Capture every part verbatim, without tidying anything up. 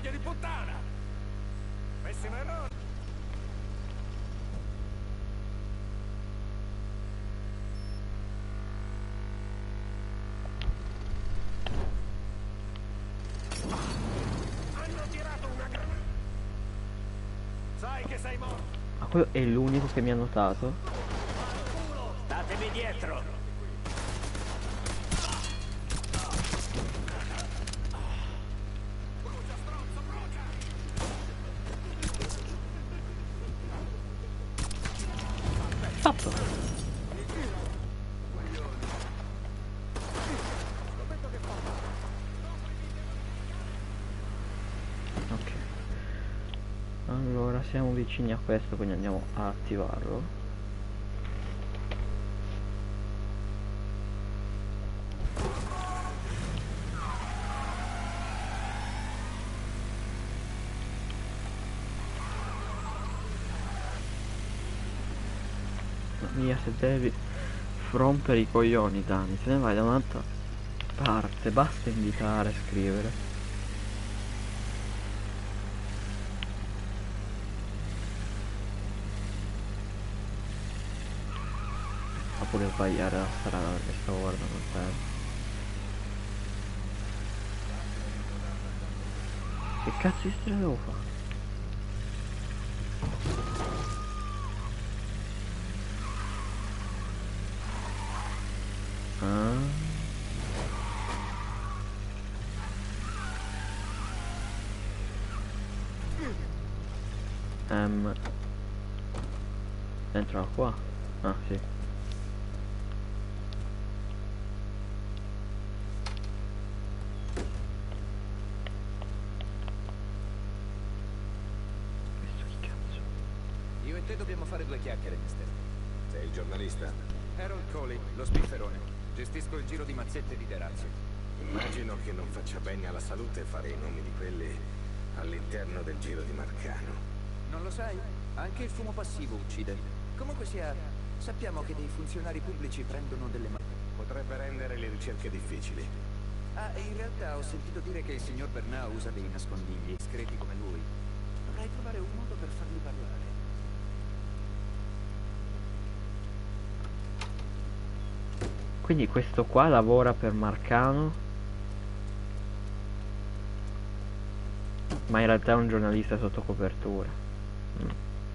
figlio di puttana! Pessimo errore! Hanno tirato una granata! Sai che sei morto! Ma quello è l'unico che mi ha notato? Datemi dietro! Fatto! Ok. Allora siamo vicini a questo, quindi andiamo a attivarlo. Via, se devi rompere i coglioni, Dani, se ne vai da un'altra parte, basta indicare, scrivere. Ma pure sbagliare la strada perché stavo guardando il tempo. Che cazzo di strada devo fare? Ah. Um. Dentro qua? Ah, sì. Questo chi cazzo? Io e te dobbiamo fare due chiacchiere, mister. Sei il giornalista? Harold Coley, lo spifferone. Gestisco il giro di mazzette di Derazio. Immagino che non faccia bene alla salute fare i nomi di quelli all'interno del giro di Marcano. Non lo sai? Anche il fumo passivo uccide. Comunque sia, sappiamo che dei funzionari pubblici prendono delle ma... Potrebbe rendere le ricerche difficili. Ah, e in realtà ho sentito dire che il signor Bernard usa dei nascondigli discreti come lui. Dovrei trovare un modo per farli parlare. Quindi questo qua lavora per Marcano, ma in realtà è un giornalista sotto copertura. Mm.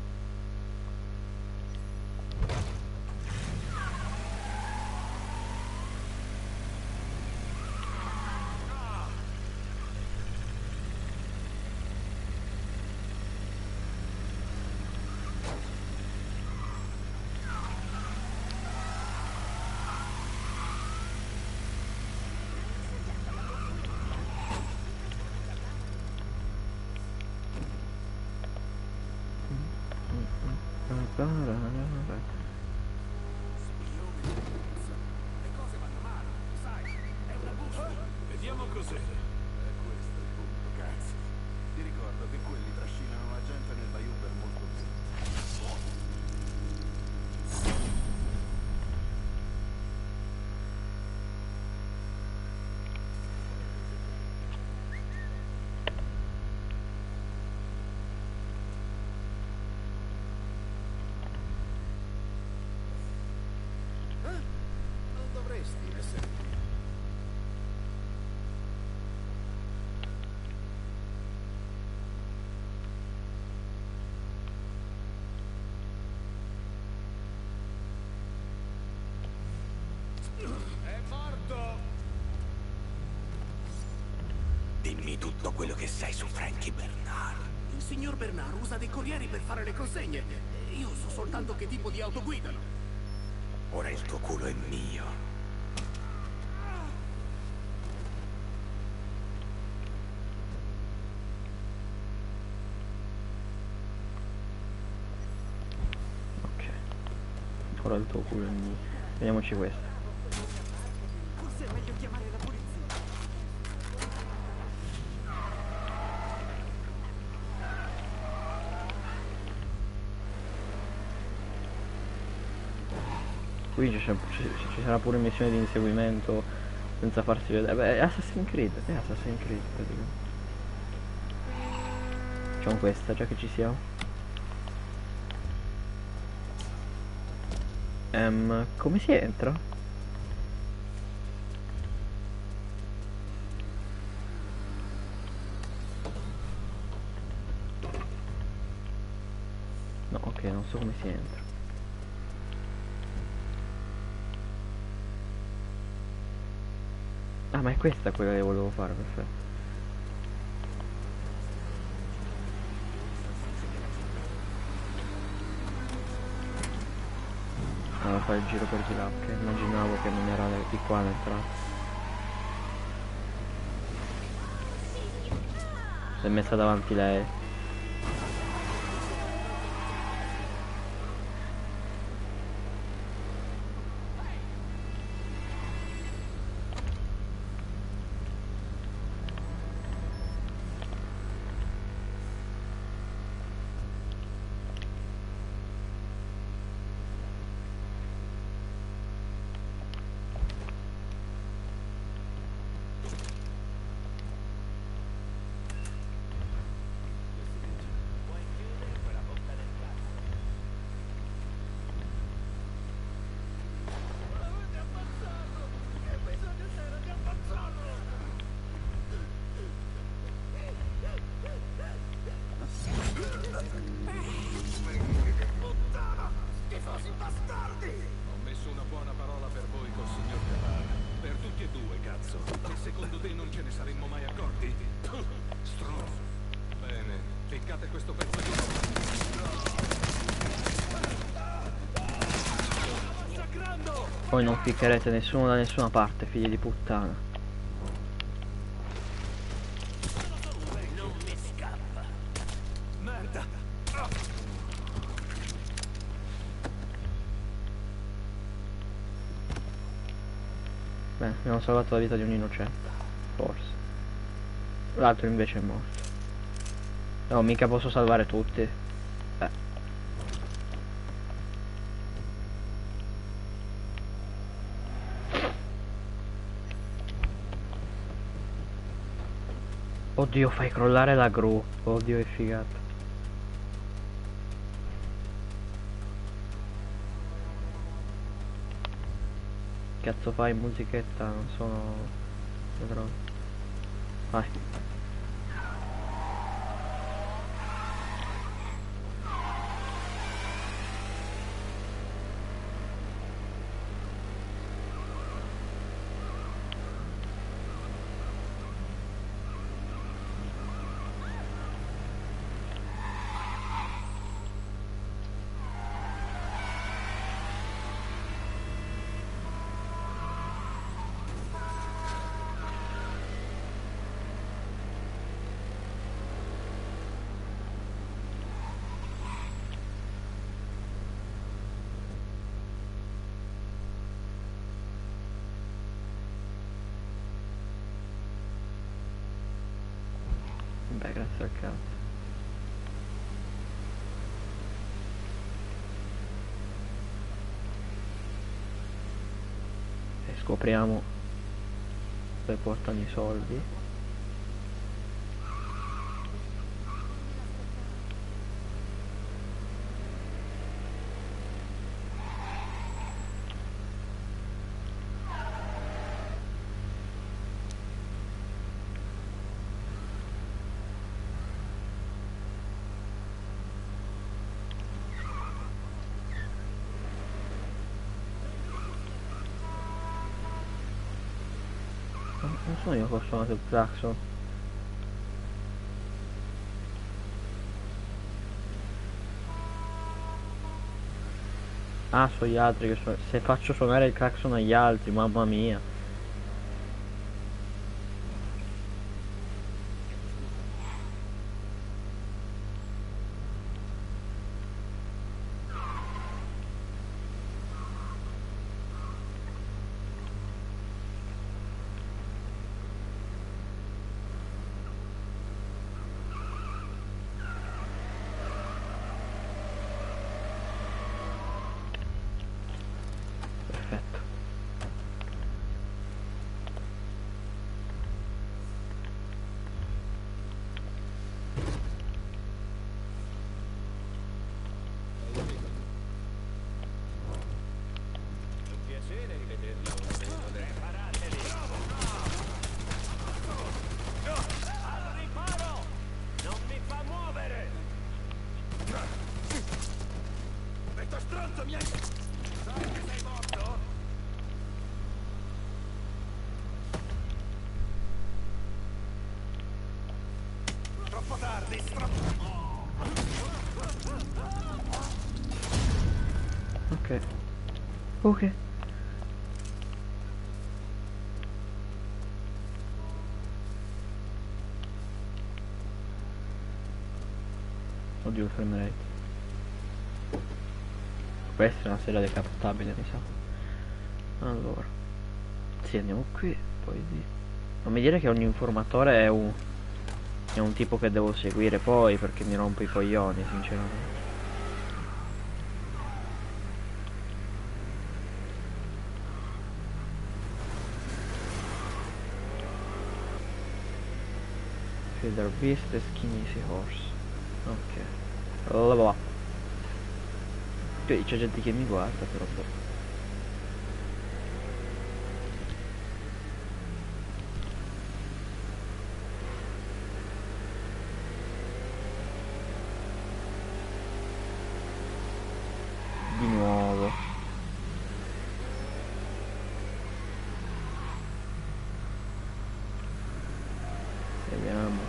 Vediamo cos'è. È questo il punto, cazzo. Ti ricordo che quelli trascinano la gente nel bayou per molto tempo. Eh? Non dovresti essere qui. È morto! Dimmi tutto quello che sai su Frankie Bernard. Il signor Bernard usa dei corrieri per fare le consegne. Io so soltanto che tipo di auto guidano. Ora il tuo culo è mio. Ok. Ora il tuo culo è mio. Vediamoci questo. Forse è meglio chiamare la polizia. Qui ci, ci, ci sarà pure missione di inseguimento senza farsi vedere. Beh, è Assassin's Creed, è Assassin's Creed praticamente. Facciamo questa già che ci siamo. Ehm, come si entra? No, ok, non so come si entra. Ah, ma è questa quella che volevo fare, perfetto. Allora fare il giro per di là, ok, immaginavo che non era di qua l'entrata. Si è messa davanti lei. Ho messo una buona parola per voi col signor Capara. Per tutti e due, cazzo. E secondo te non ce ne saremmo mai accorti? Stronzo. Bene, ficcate questo pezzo di massacrando! Poi non ficcherete nessuno da nessuna parte, figli di puttana. Non mi scappa. Merda! Beh, abbiamo salvato la vita di un innocente. Forse. L'altro invece è morto. No, mica posso salvare tutti. Eh. Oddio, fai crollare la gru. Oddio, è figata. Cazzo fai musichetta? Non sono... vedrò. Vai. Beh, grazie al cazzo. E scopriamo dove portano i soldi. Non sono io che ho suonato il clacson. Ah, sono gli altri che suonano. Se faccio suonare il clacson agli altri, mamma mia. Perfetto. Ok. Oddio il frame rate. Questa è una serie decapottabile, mi sa. Allora. Sì, andiamo qui, poi di... Non mi dire che ogni informatore è un... è un tipo che devo seguire poi, perché mi rompo i coglioni, sinceramente. Feather Beast e Skinny Horse. Ok. Level up. Qui c'è gente che mi guarda però. boh. Di nuovo. Vediamo.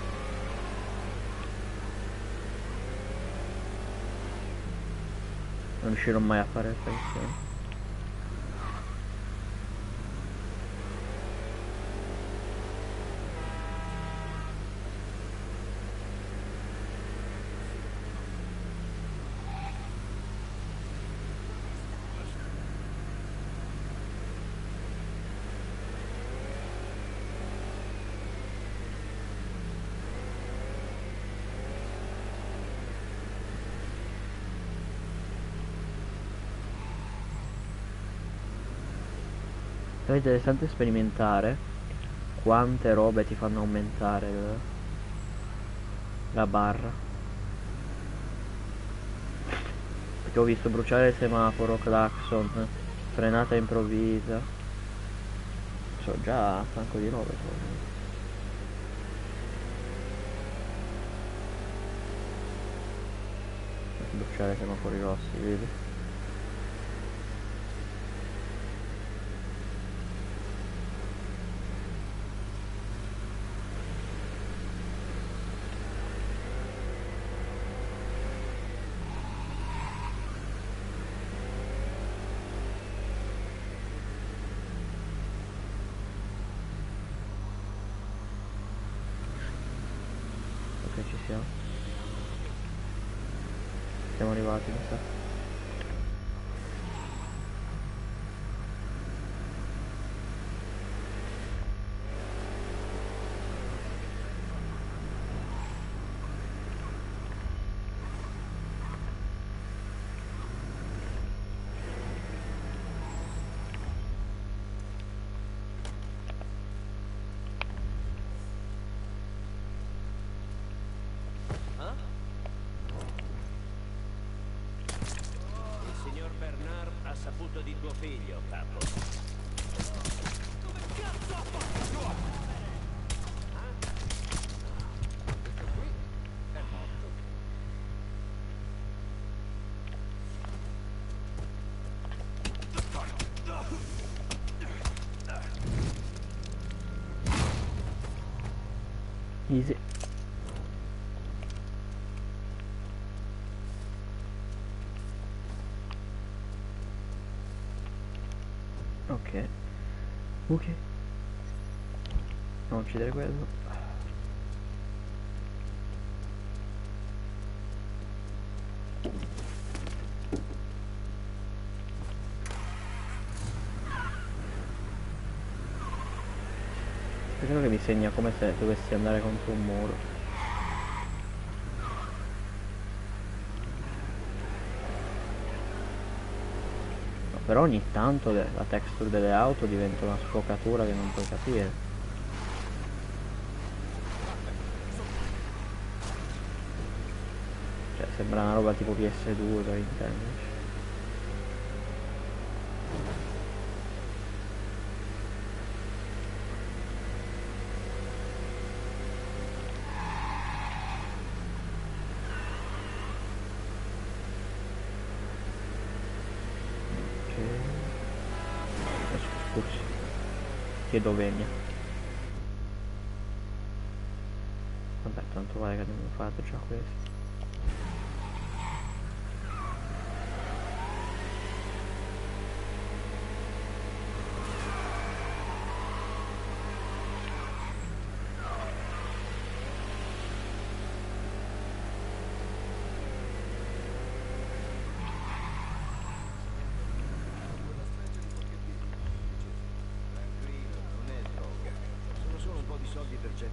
Non riuscirò mai a fare attenzione. È interessante sperimentare quante robe ti fanno aumentare il- la barra. Perché ho visto bruciare il semaforo, clacson, frenata improvvisa. So già un sacco di robe. So. Bruciare semafori rossi, vedi? Ok, ci siamo. Siamo arrivati, mi sa. Il signor Bernard ha saputo di tuo figlio, capo. Dove cazzo ha fatto? Easy. Ok. Ok. Non uccidere quello. Credo che mi segna come se dovessi andare contro un muro. No, però ogni tanto le- la texture delle auto diventa una sfocatura che non puoi capire. Cioè sembra una roba tipo P S due per intenderci. Scusi, chiedo venia. Vabbè, tanto vale che abbiamo fatto già questo.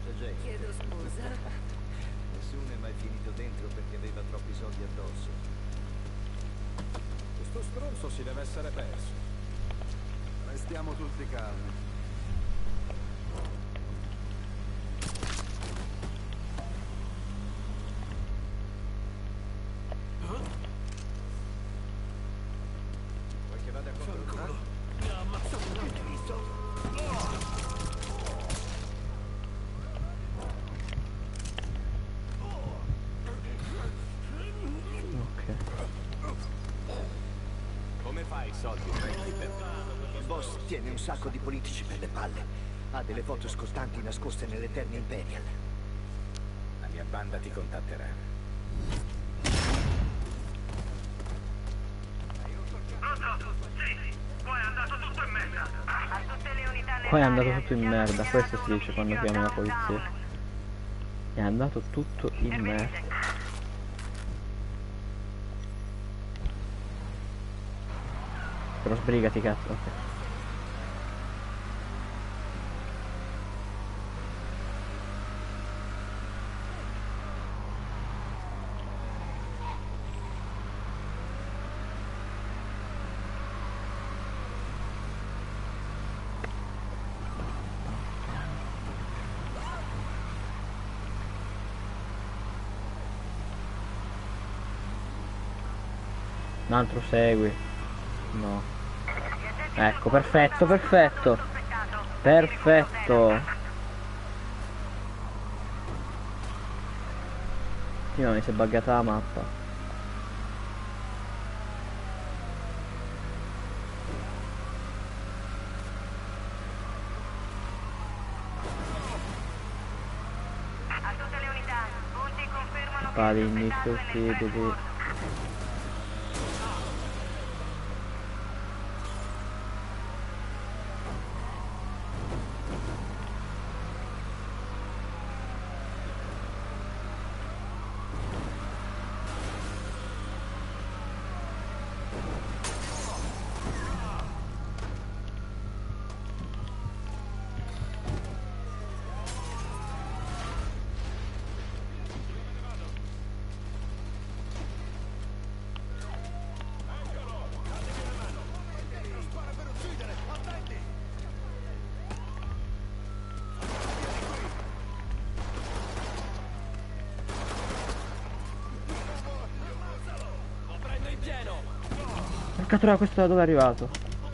questa gente. Chiedo scusa. Nessuno è mai finito dentro perché aveva troppi soldi addosso. Questo stronzo si deve essere perso. Restiamo tutti calmi. Vuoi che vada a controllare? Mi ha ammazzato un visto. Ok. Come fai i soldi? Il boss tiene un sacco di politici per le palle. Ha delle foto scostanti nascoste nell'Eternia Imperial. La mia banda ti contatterà. Poi è andato tutto in merda, questo si dice quando chiami la polizia. È andato tutto in merda. Però sbrigati cazzo, ok. Un altro segui. No. Ecco, perfetto, perfetto. Perfetto. Prima mi si è buggata la mappa. A tutte le unità, punti confermano Pali che il sospettato è indistruttibili. Cattura, questo da dove è arrivato?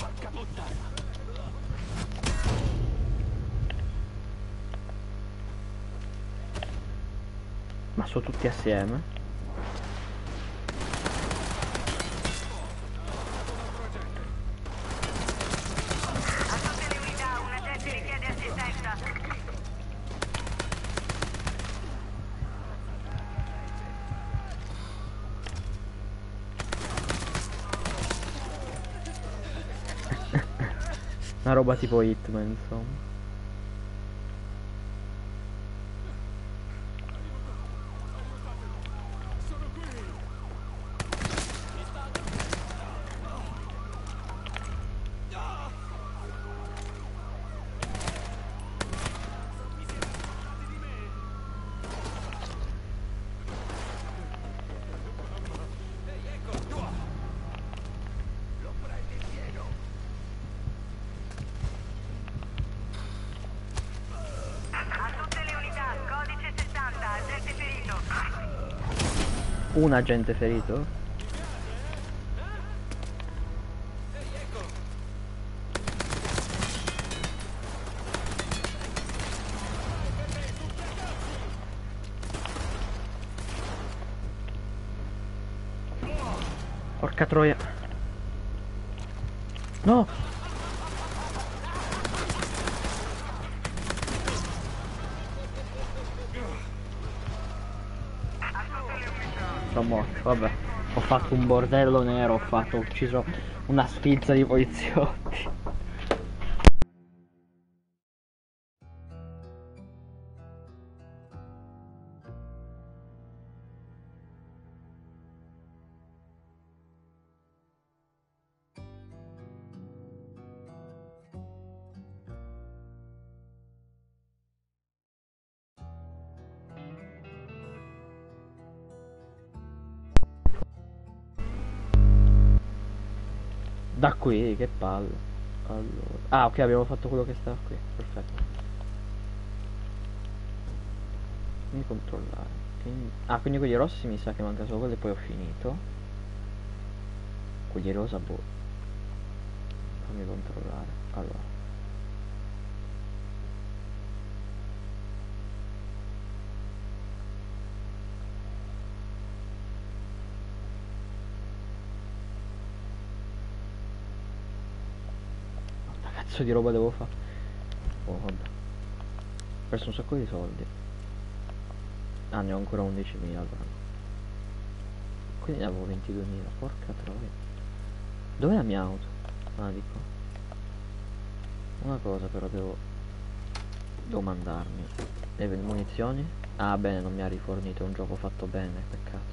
Ma sono tutti assieme? A tutte le unità, un agente richiede assistenza. Una roba tipo Hitman, insomma. A tutte le unità, codice sessanta, agente ferito. Un agente ferito? Porca troia. No! Sono morto, vabbè. Ho fatto un bordello nero, ho fatto, ho ucciso una sfilza di poliziotti. Da qui, che palle. Allora. Ah, ok, abbiamo fatto quello che stava qui. Perfetto. Fammi controllare. Quindi... Ah, quindi quelli rossi mi sa che manca solo quello e poi ho finito. Quelli rosa, boh. Fammi controllare. Allora. Quanta cazzo di roba devo fare? Oh, vabbè. Ho perso un sacco di soldi. Ah, ne ho ancora undicimila allora. Quindi ne avevo ventiduemila. Porca troia. Dov'è la mia auto? Ah, di qua. Una cosa però devo... Devo mandarmi. Le munizioni? Ah, bene, non mi ha rifornito. È un gioco fatto bene. Peccato.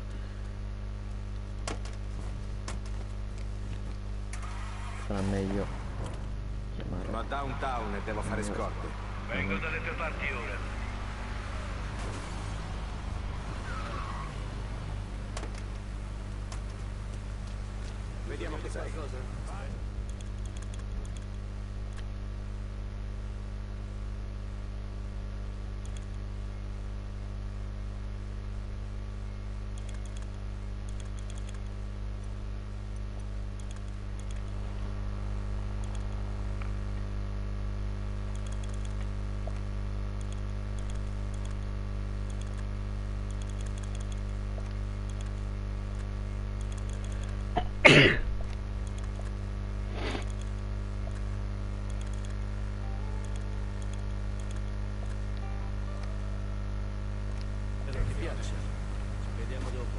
Sarà meglio chiamare. Ma downtown e devo fare scorte. Vengo dalle tue parti ora. Vediamo cos'hai. Ti piace? Ci vediamo dopo.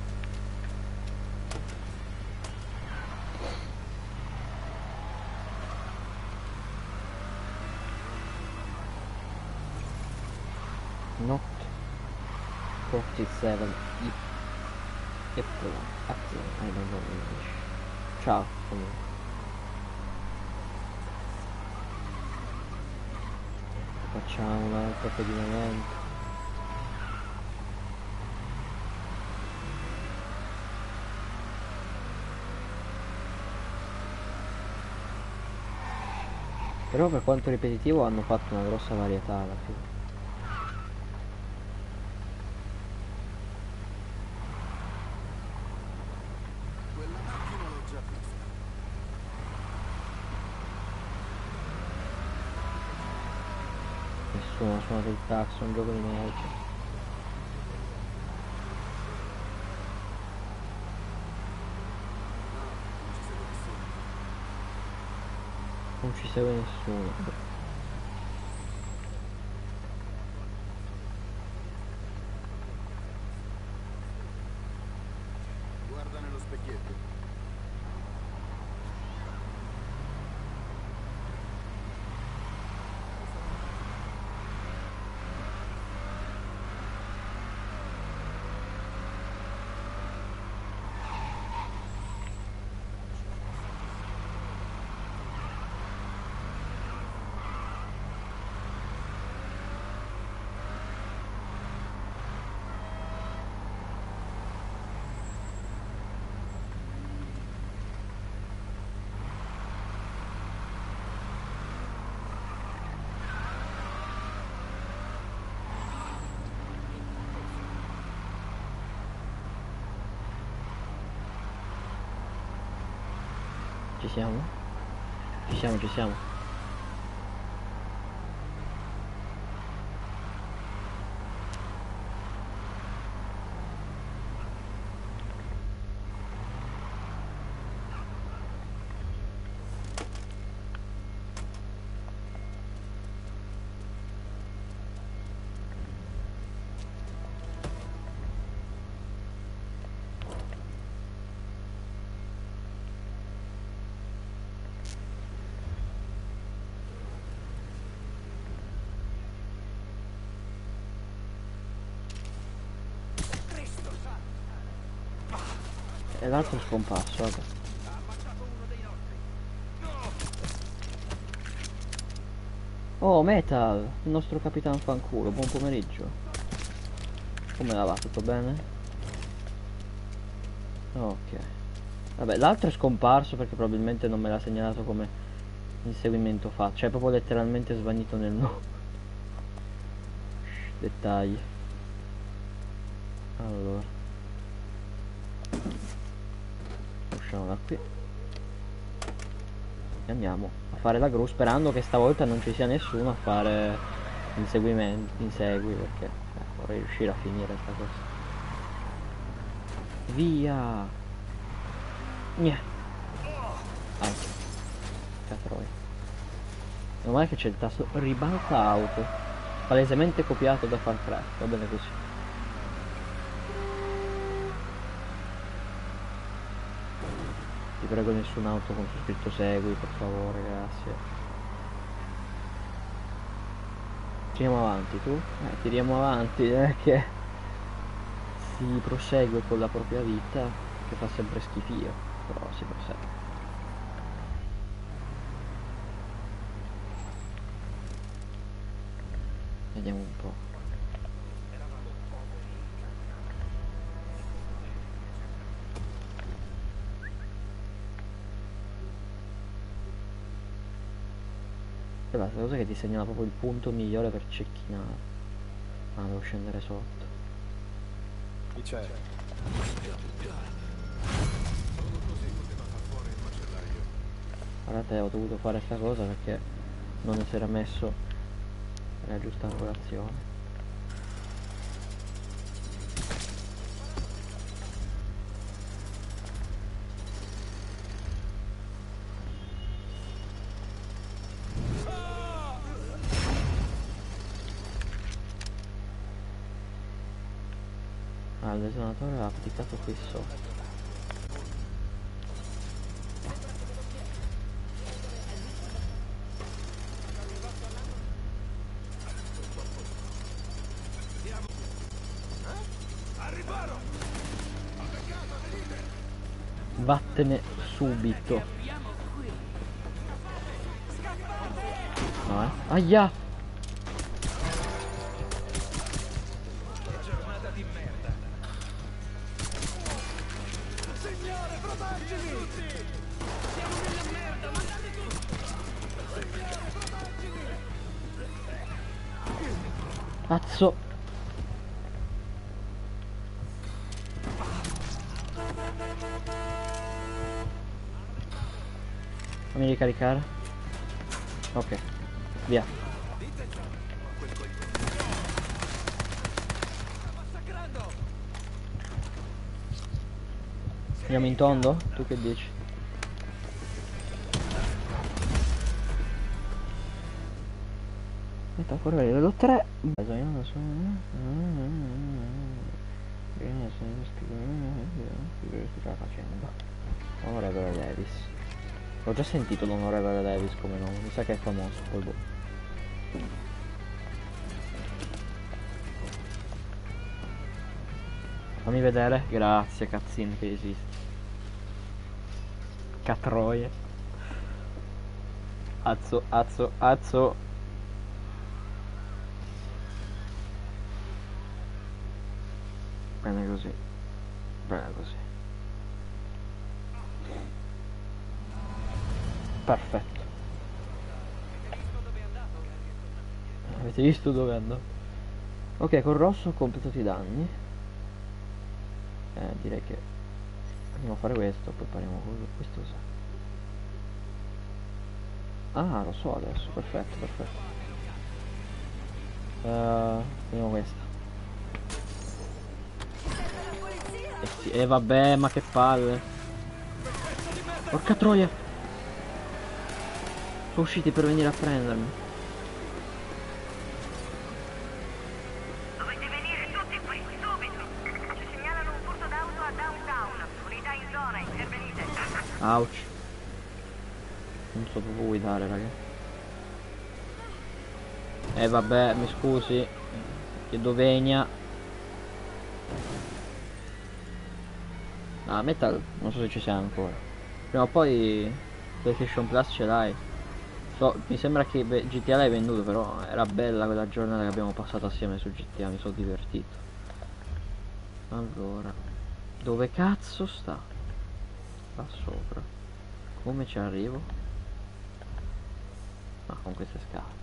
Not forty-seven I Epsilon Epsilon I don't know English. Ciao comunque. Facciamo un altro pedinamento. Però per quanto ripetitivo hanno fatto una grossa varietà alla fine. Quella macchina l'ho già vista. Nessuno ha suonato il taxi, è un gioco di merda. Non ci segue nessuno. Guarda nello specchietto. Ci siamo? Ci siamo, ci siamo. E l'altro è scomparso, vabbè. Oh, Metal, il nostro capitano fanculo, buon pomeriggio. Come la va, tutto bene? Ok. Vabbè, l'altro è scomparso perché probabilmente non me l'ha segnalato come inseguimento fatto. Cioè, è proprio letteralmente svanito nel no. Dettagli. Allora. Usciamo da qui. E andiamo a fare la gru sperando che stavolta non ci sia nessuno a fare inseguimenti, insegui, perché eh, vorrei riuscire a finire questa cosa. Via! Gnè. Anche. Catroia. Meno male che c'è il tasto ribalta auto. Palesemente copiato da Far Cry. Va bene così. Ti prego nessun auto con su scritto segui, per favore, grazie. Tiriamo avanti, tu? Eh, tiriamo avanti, eh, che si prosegue con la propria vita, che fa sempre schifio, però si prosegue. Vediamo un po'. E basta, cosa che ti segnala proprio il punto migliore per cecchinare. Ah, devo scendere sotto. Chi c'è? Solo così poteva far fuori il macellaio. Guardate, ho dovuto fare questa cosa perché non si era messo la giusta angolazione. Ah, il detonatore l'ha applicato qui sotto. Vattene subito. No, eh? Aia! Cazzo! Fammi ricaricare. Ok, via. Andiamo in tondo? Tu che dici? Aspetta, ancora livello tre. Sta facendo Onorevole Davis. Ho già sentito l'onorevole Davis come nome, mi sa che è famoso, poi boh. Fammi vedere, grazie cazzino che esiste. Catroie. Azzo, azzo, azzo. Bene così. Bene così. Perfetto. Avete visto dove è andato? Ok, col rosso ho completato i danni. Eh, direi che andiamo a fare questo, poi pariamo con questo. Ah, lo so adesso, perfetto, perfetto. Uh, vediamo questa. Eh sì, eh vabbè, ma che palle. Porca troia. Sono usciti per venire a prendermi. Dovete venire tutti qui, subito. Ci segnalano un furto d'auto a downtown. Unità in zona, intervenite. Ouch. Non so dove vuoi dare, raga. Eh vabbè, mi scusi. Chiedo venia. Ah, Metal, non so se ci sia ancora. Prima o poi PlayStation Plus ce l'hai. So, mi sembra che beh, G T A l'hai venduto, però era bella quella giornata che abbiamo passato assieme su G T A, mi sono divertito. Allora, dove cazzo sta? Là sopra. Come ci arrivo? Ah, con queste scale.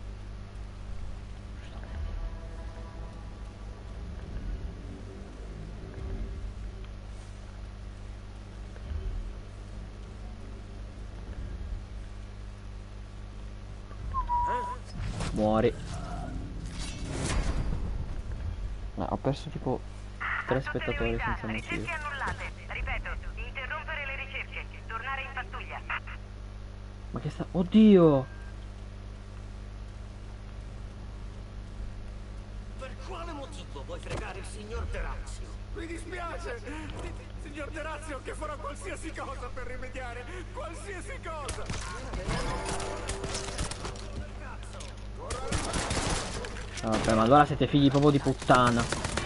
Muori. No, ho perso tipo tre spettatori senza motivo. Ricerche annullate. Ripeto, interrompere le ricerche. Tornare in pattuglia. Ma che sta... Oddio! Per quale motivo vuoi fregare il signor Terazio? Mi dispiace, signor Terazio, che farò qualsiasi cosa per rimediare, qualsiasi cosa. Ah, vabbè, ma allora siete figli proprio di puttana.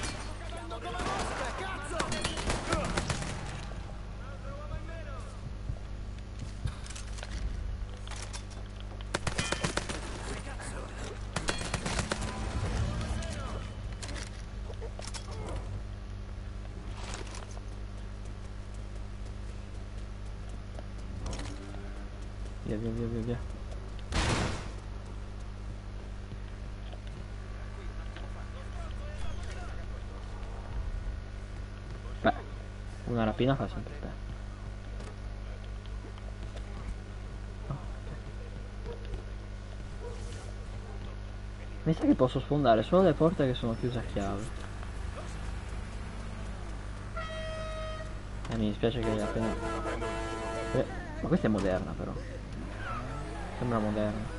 Via, via, via, via, via. Beh, una rapina fa sempre bene. Oh, okay. Mi sa che posso sfondare solo le porte che sono chiuse a chiave. Eh, mi dispiace che appena... Eh, ma questa è moderna però. Sembra moderna.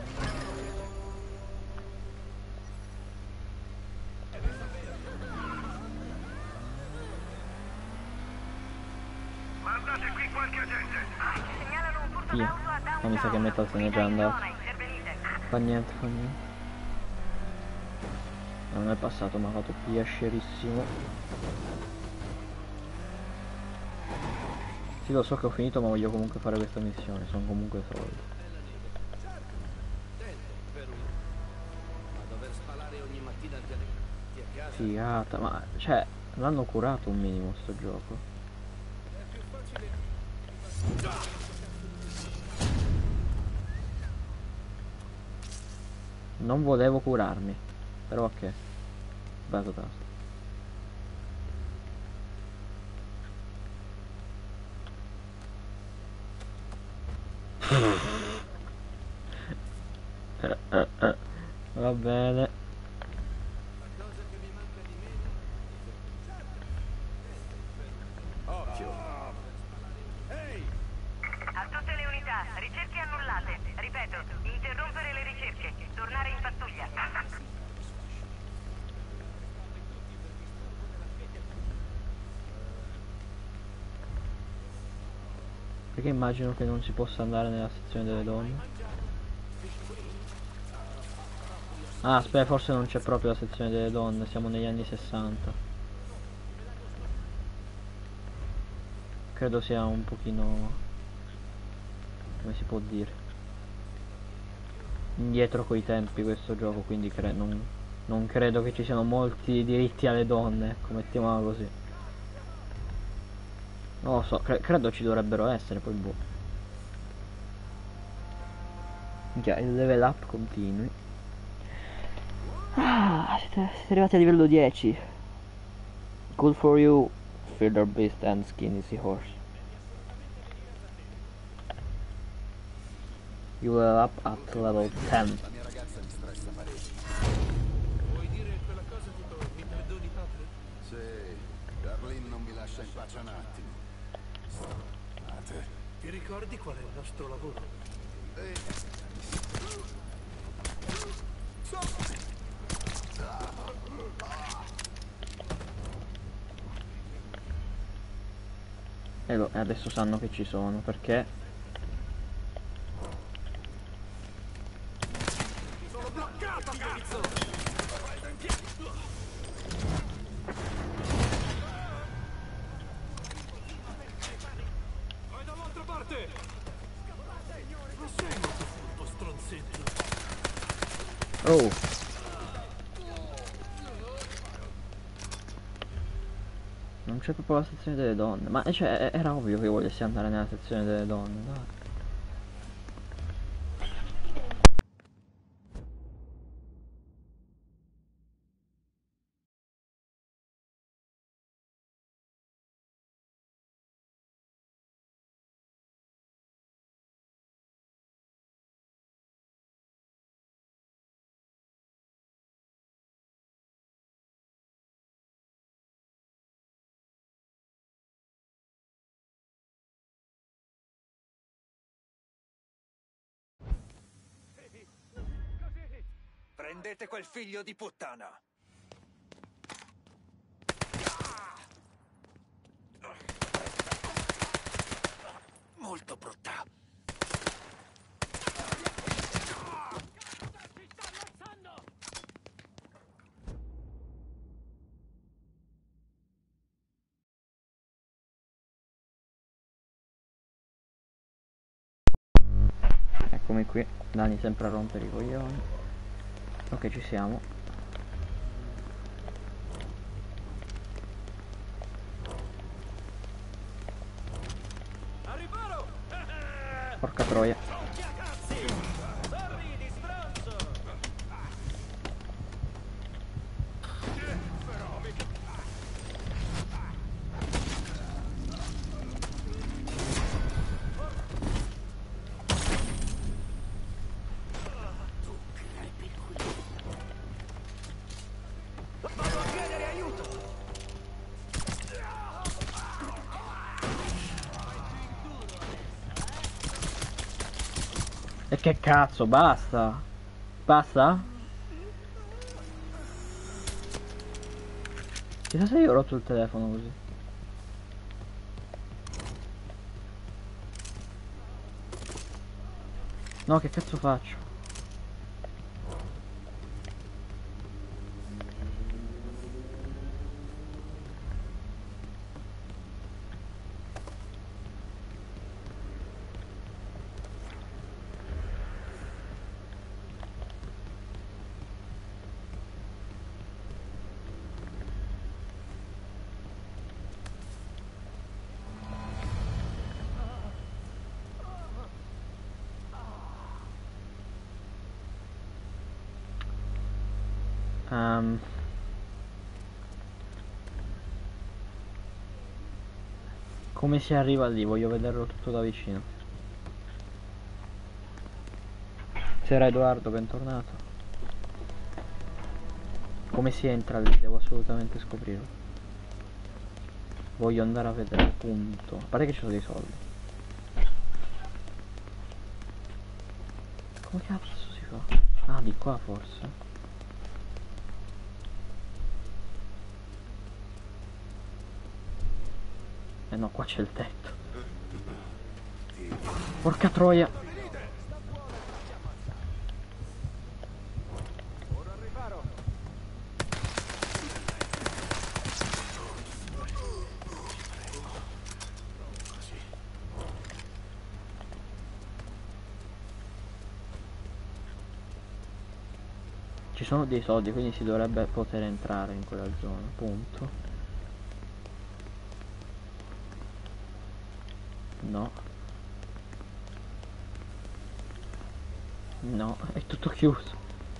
Guardate qui qualche agente. Segnalano un furto Via. d'auto a downtown. Ma mi sa che Metal se n'è già andato. Zona, intervenite. Fa niente, fa niente. Non è passato, ma ha fatto piacerissimo. Sì, lo so che ho finito, ma voglio comunque fare questa missione. Sono comunque soldi. Ma dover spalare ogni mattina al pianeta a casa. Figata, ma cioè, l'hanno curato un minimo sto gioco. Non volevo curarmi, però ok. Sbagliato tasto. eh, eh, eh. Va bene. A tutte le unità, ricerche annullate. Ripeto, interrompere le ricerche. Tornare in pattuglia. Perché immagino che non si possa andare nella sezione delle donne. Ah, aspetta, forse non c'è proprio la sezione delle donne, siamo negli anni sessanta. Credo sia un pochino... come si può dire? Indietro coi tempi questo gioco, quindi cre non, non credo che ci siano molti diritti alle donne, ecco, mettiamola così. Non lo so, cre credo ci dovrebbero essere, poi boh. Minchia, il level up continui. Ah, siete, siete arrivati a livello dieci. Good for you, Feather Beast and Skinny Seahorse. You level up at level ten. La mia ragazza mi stressa parecchio. Vuoi dire quella cosa tipo mi perdoni padre? Sì, Darlene non mi lascia in pace un attimo. State. Ti ricordi qual è il nostro lavoro? E lo- e adesso sanno che ci sono, perché... Sono bloccato, cazzo! Vai dall'altra parte! Ma sei un po' stronzetto. Oh! Non c'è proprio la sezione delle donne. Ma cioè, era ovvio che volessi andare nella sezione delle donne, dai. Prendete quel figlio di puttana! Molto brutta. Eccomi qui, Dani sempre a rompere i coglioni. Ok, ci siamo. Porca troia. E che cazzo, basta? Basta? Chissà se io ho rotto il telefono così. No, che cazzo faccio? Um, come si arriva lì? Voglio vederlo tutto da vicino. C'era Edoardo, bentornato. Come si entra lì? Devo assolutamente scoprirlo. Voglio andare a vedere, punto. A parte che ci sono dei soldi. Come cazzo si fa? Ah, di qua forse. Eh no, qua c'è il tetto. Porca troia. Ci sono dei soldi, quindi si dovrebbe poter entrare in quella zona, punto. No. No, è tutto chiuso.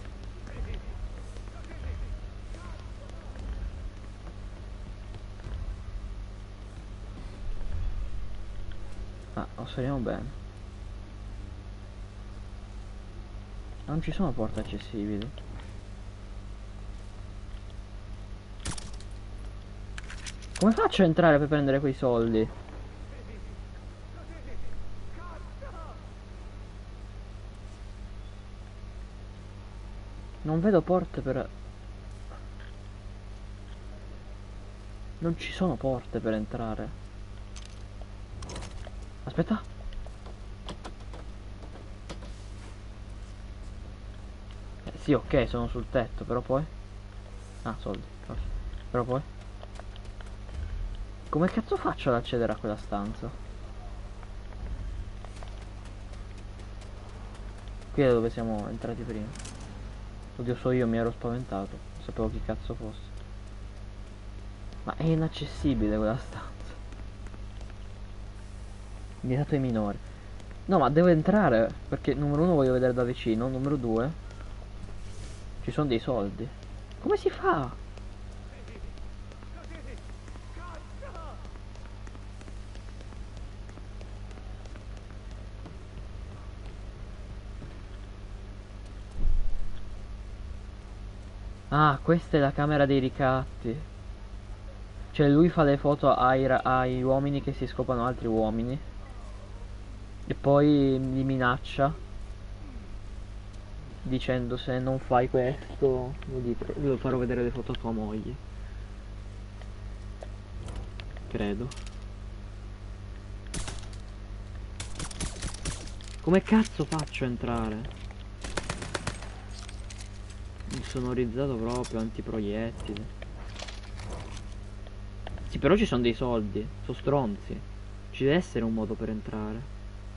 Ah, osserviamo bene. Non ci sono porte accessibili. Come faccio a entrare per prendere quei soldi? Non vedo porte per... Non ci sono porte per entrare. Aspetta. Eh, sì, ok, sono sul tetto, però poi... Ah, soldi. Okay. Però poi... Come cazzo faccio ad accedere a quella stanza? Qui è dove siamo entrati prima. Oddio, so io, mi ero spaventato. Non sapevo chi cazzo fosse. Ma è inaccessibile quella stanza. Vietato ai minori. No, ma devo entrare, perché numero uno voglio vedere da vicino, numero due ci sono dei soldi. Come si fa? Ah, questa è la camera dei ricatti. Cioè lui fa le foto ai, ra- ai uomini che si scopano altri uomini. E poi li minaccia dicendo se non fai questo gli lo farò vedere le foto a tua moglie. Credo. Come cazzo faccio a entrare? Insonorizzato proprio, antiproiettili. Sì, però ci sono dei soldi, sono stronzi. Ci deve essere un modo per entrare.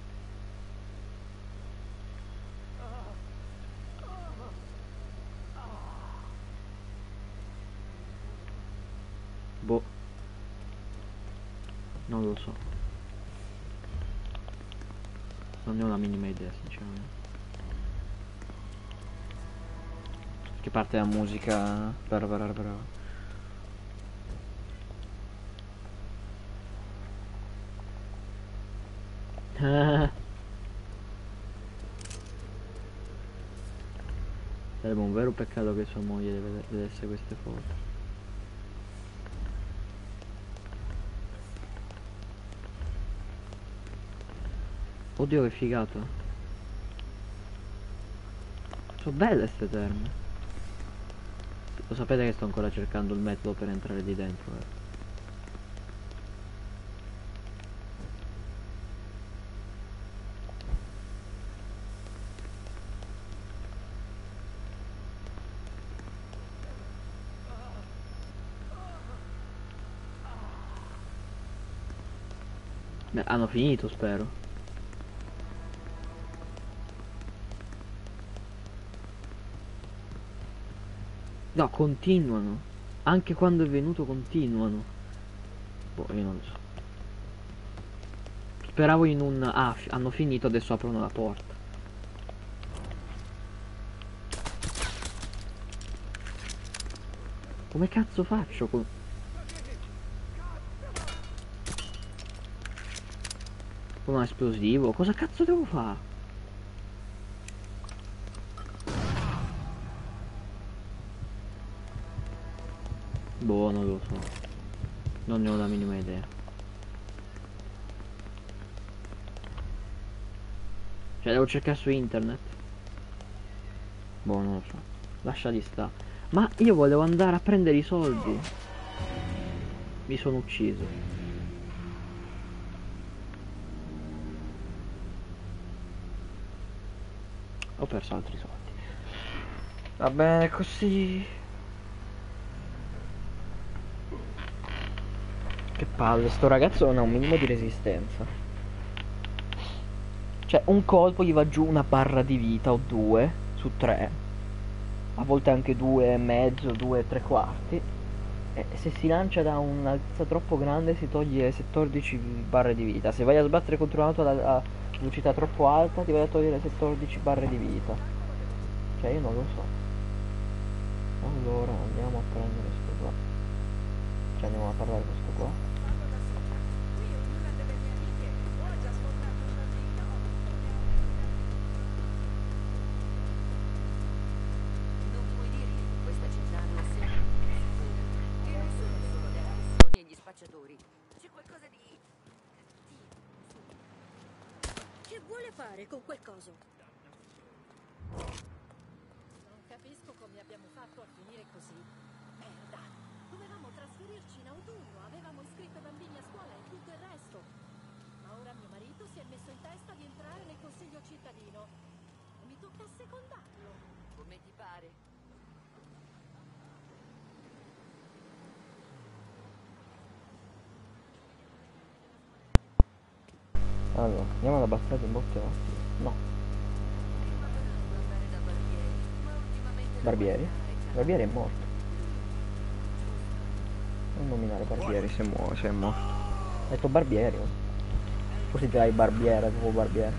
Boh. Non lo so. Non ne ho la minima idea, sinceramente. Che parte la musica. Brava, brava, brava. Sarebbe un vero peccato che sua moglie vede- vedesse queste foto. Oddio che figata. Sono belle ste terme. Lo sapete che sto ancora cercando il metodo per entrare di dentro, eh? Beh, hanno finito, spero. No, continuano. Anche quando è venuto continuano. Boh, io non lo so. Speravo in un... Ah, fi- hanno finito, adesso aprono la porta. Come cazzo faccio con... con un esplosivo? Cosa cazzo devo fare? Boh, non lo so. Non ne ho la minima idea. Cioè, devo cercare su internet. Boh, non lo so. Lasciali sta. Ma io volevo andare a prendere i soldi. Mi sono ucciso. Ho perso altri soldi. Va bene così. Che palle, sto ragazzo non ha un minimo di resistenza. Cioè, un colpo gli va giù una barra di vita o due su tre. A volte anche due e mezzo, due e tre quarti. E se si lancia da un'altezza troppo grande si toglie settordici barre di vita. Se vai a sbattere contro un'auto a velocità troppo alta ti vai a togliere settordici barre di vita. Cioè io non lo so. Allora andiamo a prendere sto qua. Cioè andiamo a parlare con sto qua. C'è qualcosa di che vuole fare con quel coso? Non capisco come abbiamo fatto a finire così. Merda! Dovevamo trasferirci in autunno, avevamo iscritto i bambini a scuola e tutto il resto. Ma ora mio marito si è messo in testa di entrare nel consiglio cittadino. E mi tocca secondarlo. Come ti pare? Allora, andiamo ad abbassare in botte un attimo. No. Barbieri? Barbieri è morto. Non nominare Barbieri se muore, se muore. Ho detto Barbieri. oh. Così già hai Barbiere, proprio Barbiere.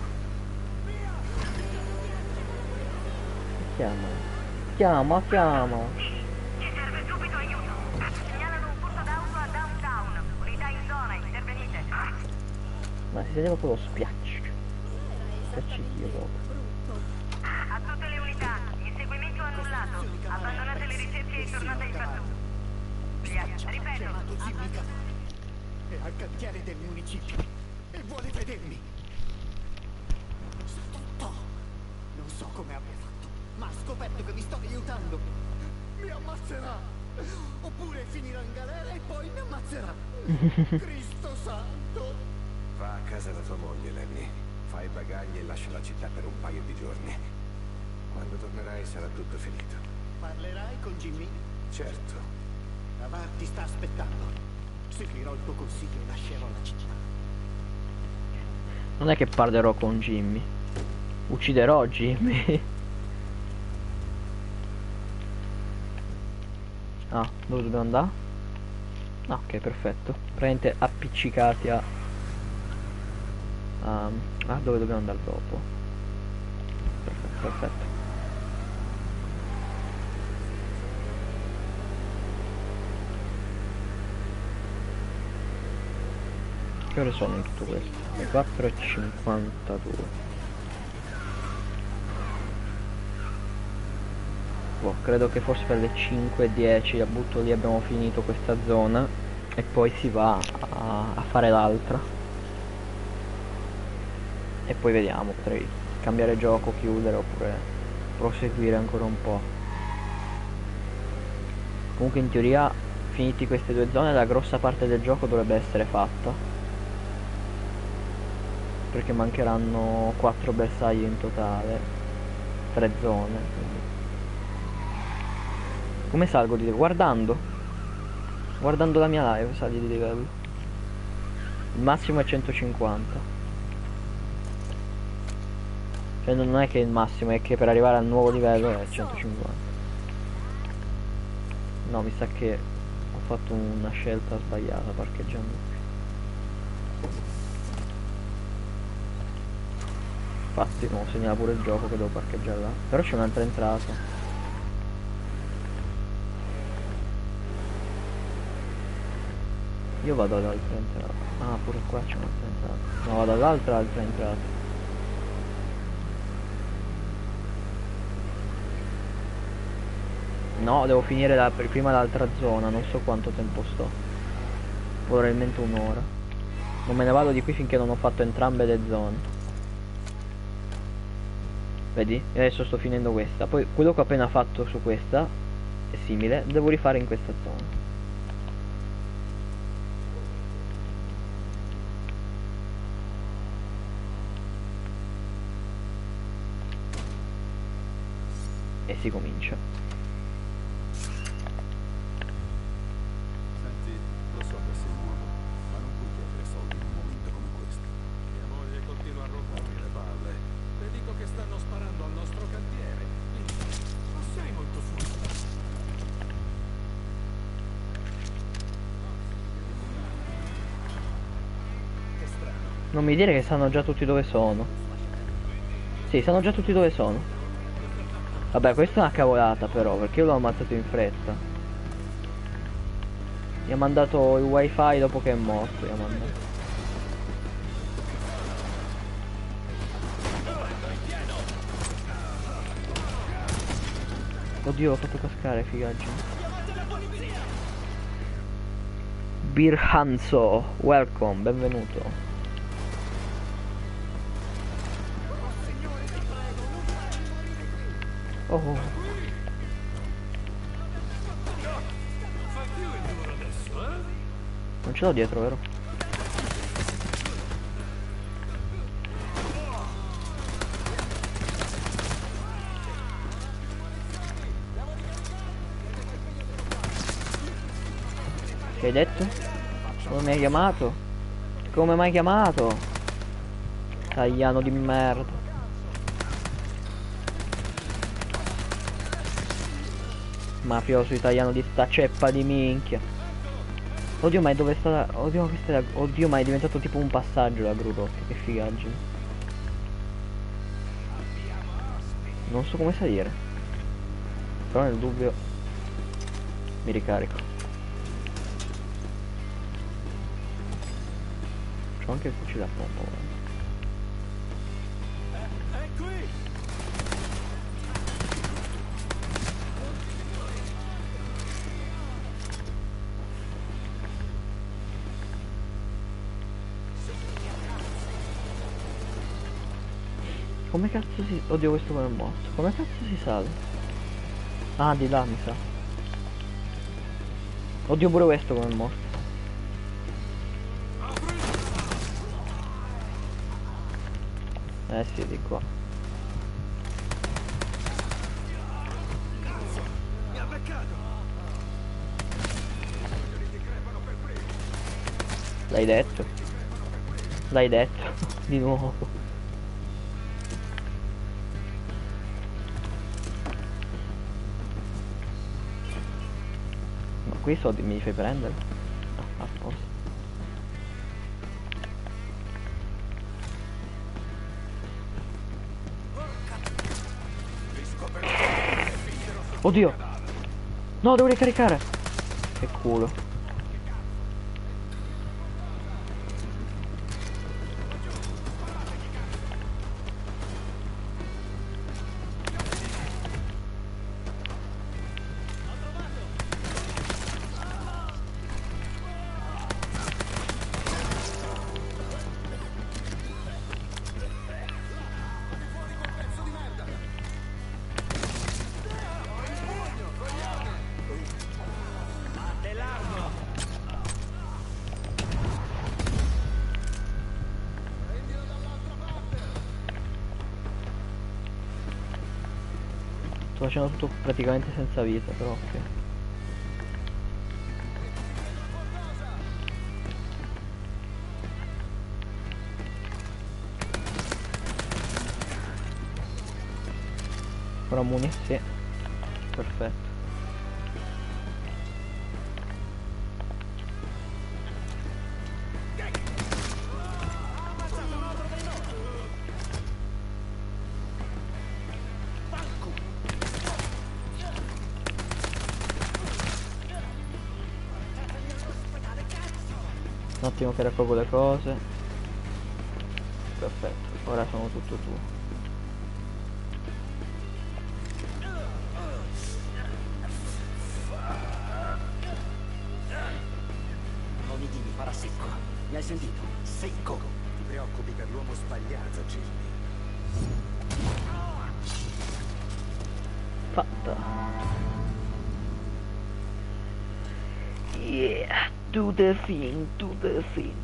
Chiama. Chiama, chiama. Ci serve subito aiuto. Segnalano un furto d'auto a downtown. Unità in zona, intervenite. Ma si sente proprio lo spiaccio. Spiaccichio proprio. A tutte le unità, inseguimento annullato. Abbandonate le ricerche e tornate in pattuglia. Ripeto, Chiamato Jimmy Cavalli. È al cantiere del municipio e vuole vedermi. Sa tutto. Non so come abbia fatto, ma ha scoperto che mi sto aiutando. Mi ammazzerà. Oppure finirà in galera e poi mi ammazzerà. Cristo santo. Va a casa da tua moglie, Lenny. Fai i bagagli e lascia la città per un paio di giorni. Quando tornerai sarà tutto finito. Parlerai con Jimmy? Certo. Avar ti sta aspettando. Seguirò il tuo consiglio e lascerò la città. Non è che parlerò con Jimmy. Ucciderò Jimmy. Ah, dove dobbiamo andare? Ah, ok, perfetto. Praticamente appiccicati a... Um, ah, dove dobbiamo andare dopo? Perfetto, perfetto. Che ore sono in tutto questo? Le quattro e cinquantadue. Boh, credo che forse per le cinque e dieci la butto lì, abbiamo finito questa zona e poi si va a, a fare l'altra. E poi vediamo, potrei cambiare gioco, chiudere oppure proseguire ancora un po'. Comunque in teoria, finiti queste due zone, la grossa parte del gioco dovrebbe essere fatta. Perché mancheranno quattro bersagli in totale, tre zone. Quindi. Come salgo di livello? Guardando. Guardando la mia live sali di livello. Il massimo è centocinquanta. Cioè non è che il massimo, è che per arrivare al nuovo livello è centocinquanta. No, mi sa che ho fatto una scelta sbagliata parcheggiando. Infatti non segnala pure il gioco che devo parcheggiare là. Però c'è un'altra entrata. Io vado all'altra entrata. Ah, pure qua c'è un'altra entrata. No, vado all'altra altra entrata. No, devo finire la, per prima l'altra zona. Non so quanto tempo sto. Probabilmente un'ora. Non me ne vado di qui finché non ho fatto entrambe le zone. Vedi? E adesso sto finendo questa. Poi quello che ho appena fatto su questa è simile, devo rifare in questa zona. E si comincia. Senti, lo so che sei nuovo, ma non puoi chiedere soldi in un momento come questo. Mia moglie continua a rompermi le palle. Le dico che stanno sparando al nostro cantiere. Quindi, non sei molto furbo. Che strano. Non mi dire che sanno già tutti dove sono. Sì, sanno già tutti dove sono. Vabbè, questa è una cavolata però, perché io l'ho ammazzato in fretta. Gli ha mandato il wifi dopo che è morto, gli ha mandato. Oddio, l'ho fatto cascare, figaggine. Birhanzo, welcome, benvenuto. Oh, oh. Non ce l'ho dietro, vero? Che hai detto? Come mi hai chiamato? Come mi hai chiamato? Tagliano di merda. Mafioso italiano di sta ceppa di minchia. Oddio, ma è dove sta la... Oddio, questa è la... Oddio, ma è diventato tipo un passaggio la Gru Rock, che figaggine. Non so come salire. Però nel dubbio mi ricarico. C'ho anche il fucile a pompa, guarda. È qui! Come cazzo si... Oddio, questo come è morto. Come cazzo si sale? Ah, di là mi sa. Oddio, pure questo come è morto. Eh sì, di qua. Mi ha beccato! L'hai detto. L'hai detto. Di nuovo. Ma qui i soldi mi li fai prendere? Ah, a posto. Oddio! No, devo ricaricare! Che culo. Sto facendo tutto praticamente senza vita, però ok. Ora muni, sì. Perfetto. Un attimo che raccolgo le cose. Perfetto, ora sono tutto tuo. Non mi dimmi, farà secco. Mi hai sentito? Secco. Ti preoccupi per l'uomo sbagliato, Jimmy. Fatta. Yeah, do the thing, do the thing.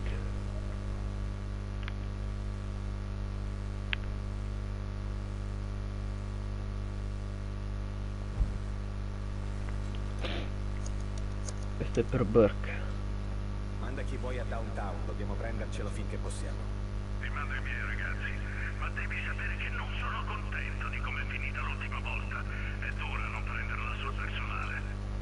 Questo è per Burke. Manda chi vuoi a downtown, dobbiamo prendercelo finché possiamo. Ti mando i miei ragazzi, ma devi sapere che non sono contento di come è finita l'ultima volta. È dura non prenderla sul personale.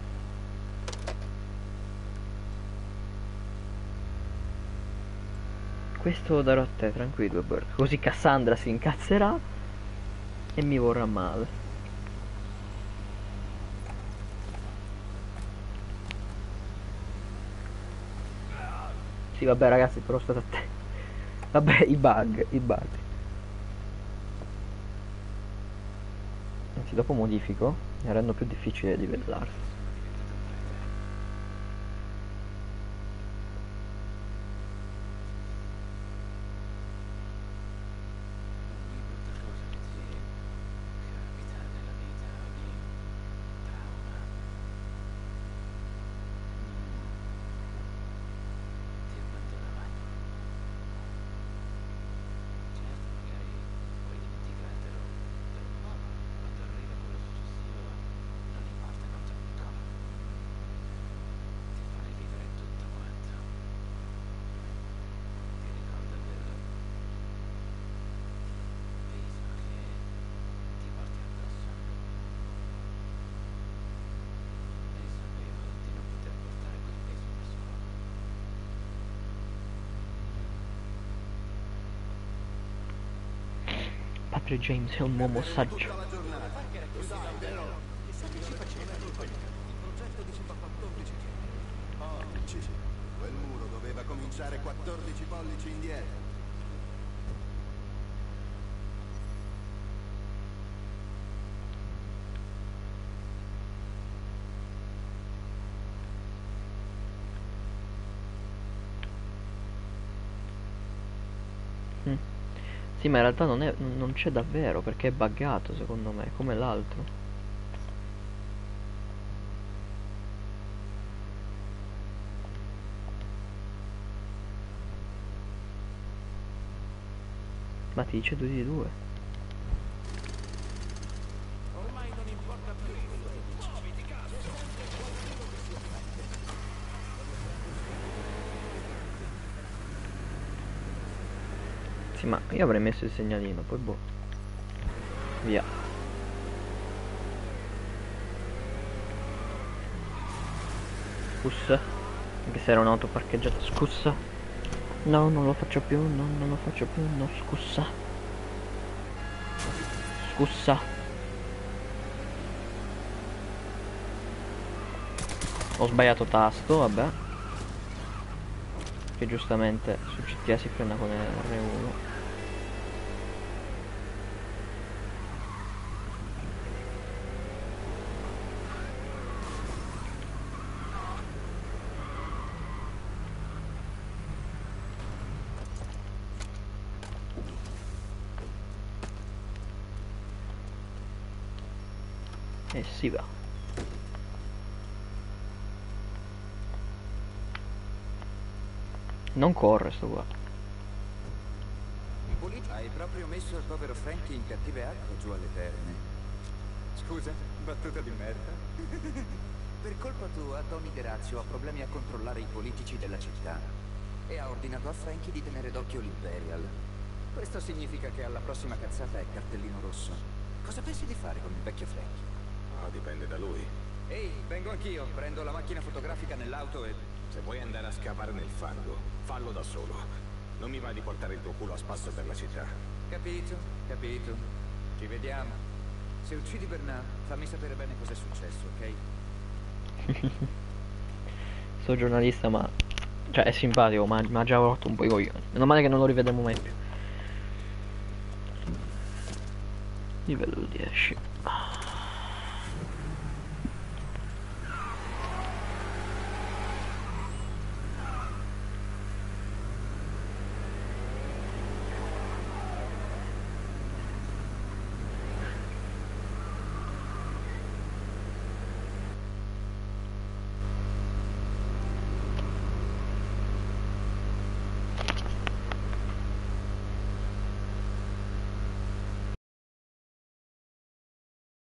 Questo lo darò a te, tranquillo Burke. Così Cassandra si incazzerà e mi vorrà male. Sì, vabbè ragazzi, però state attenti. Vabbè, i bug, i bug. Anzi, dopo modifico e rendo più difficile livellarsi. sempre James è un uomo saggio. Tutta la giornata. Lo sai, vero? Chissà che ci faceva il progetto diceva quattordici pollici. Quel muro doveva cominciare quattordici pollici indietro. Mm. Sì, ma in realtà non è, non c'è davvero, perché è buggato secondo me, come l'altro. Ma ti dice due di due. Ormai non importa più quello che dici. Sì, ma io avrei messo il segnalino, poi boh. Via. Scusa. Anche se era un'auto parcheggiata, scusa. No, non lo faccio più, no, non lo faccio più, no, scusa. Scusa. Ho sbagliato tasto, vabbè. Che giustamente su C T A si frena con R uno. E si va. Non corre sto qua. Hai proprio messo il povero Frankie in cattive acque giù alle terme. Scusa, battuta di merda. Per colpa tua, Tony Derazio ha problemi a controllare i politici della città e ha ordinato a Frankie di tenere d'occhio l'Imperial. Questo significa che alla prossima cazzata è cartellino rosso. Cosa pensi di fare con il vecchio Frankie? No, dipende da lui. Ehi, vengo anch'io, prendo la macchina fotografica nell'auto e... Se vuoi andare a scavare nel fango, fallo da solo. Non mi va di portare il tuo culo a spasso per la città. Capito, capito. Ci vediamo. Se uccidi Bernard, fammi sapere bene cosa è successo, ok? Sto giornalista, ma... cioè è simpatico, ma mi ha già rotto un po' i coglioni. Meno male che non lo rivedremo mai più. Livello dieci.